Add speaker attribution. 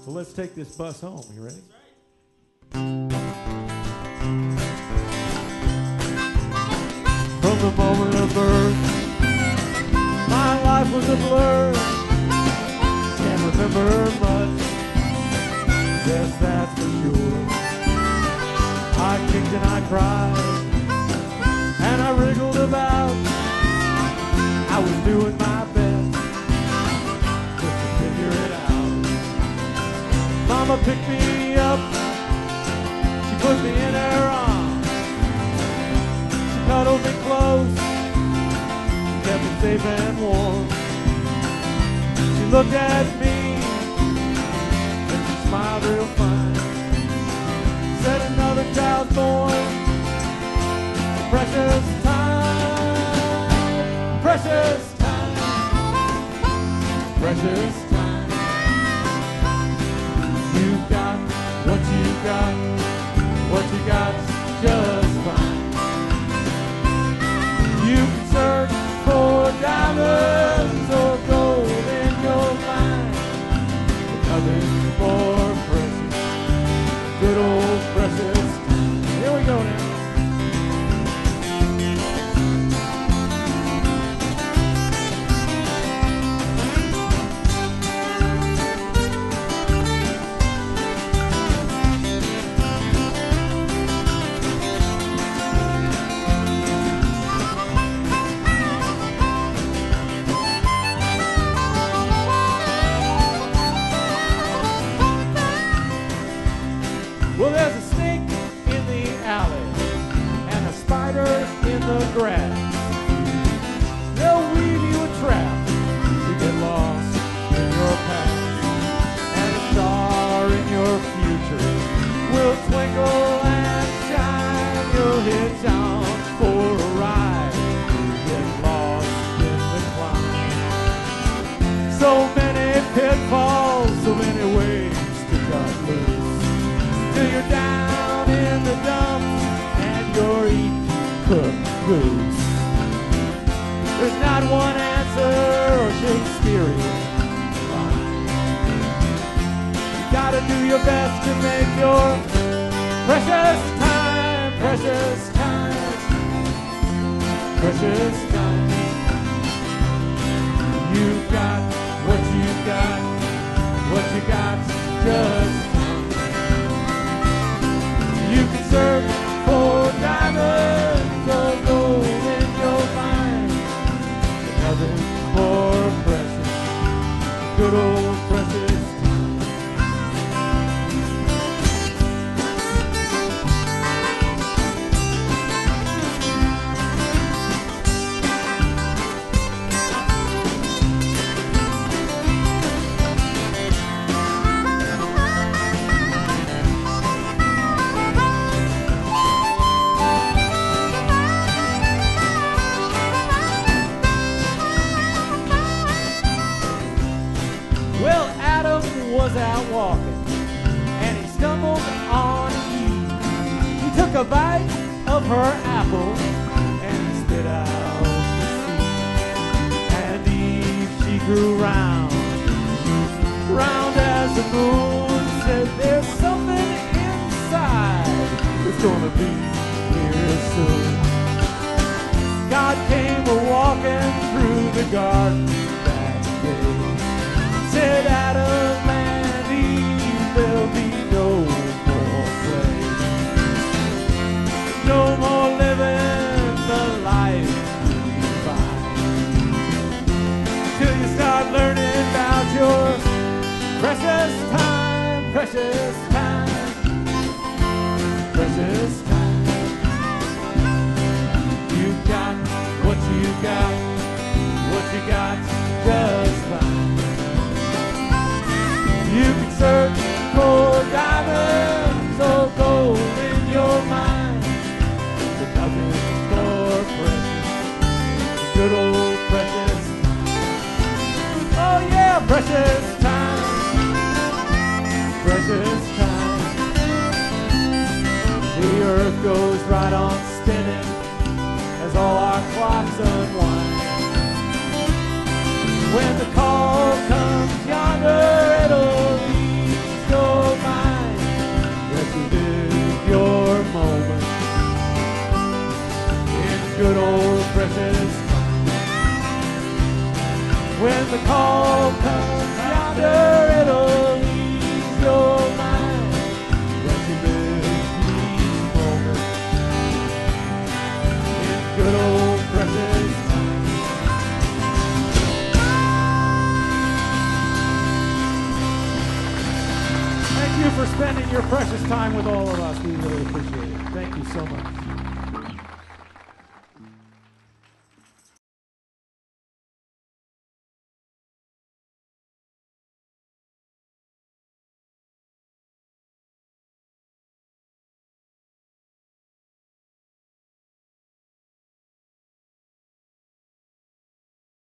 Speaker 1: So let's take this bus home. You ready? From the moment of birth, my life was a blur. Can't remember much, yes, that's for sure. I kicked and I cried, and I wriggled about. I was doing my best just to figure it out. Mama picked me up, she put me in her arms, she cuddled me close, she kept me safe and warm. She looked at me and she smiled real fine, said another child's born, precious time, precious time, precious time. You've got what you got, what you got's just fine. You can search for diamonds or gold in your mind, but nothing more precious, good old precious time. Here we go now. Well, there's a snake in the alley and a spider in the grass. They'll weave you a trap to get lost in your past, and a star in your future will twinkle and shine. You'll hitch on for a ride to get lost in the climb. So many pitfalls, so many ways to cut loose, till you're down in the dumps and you're eating cooked goose. There's not one answer or Shakespearean line. You gotta do your best to make your precious time, precious time, precious time. You've got what you got, what you got's just you can search for diamonds or gold in your mind, but nothing more precious, good old precious time. Was out walking and he stumbled on Eve. He took a bite of her apple and he spit out the seed. And Eve, she grew round, round as the moon. Said there's something inside that's gonna be here soon. God came a-walking through the garden that day, said Adam and Eve, there'll be no more play, no more living the life you find, till you start learning about your precious time, precious time, precious time. You've got what you got, what you got's just fine. You can search for diamonds or gold in your mind, but nothing more precious, good old precious time. Oh yeah, precious time, precious time. The earth goes right on spinning as all our clocks unwind. When the call comes yonder, it'll lead you for spending your precious time with all of us. We really appreciate it. Thank you so much.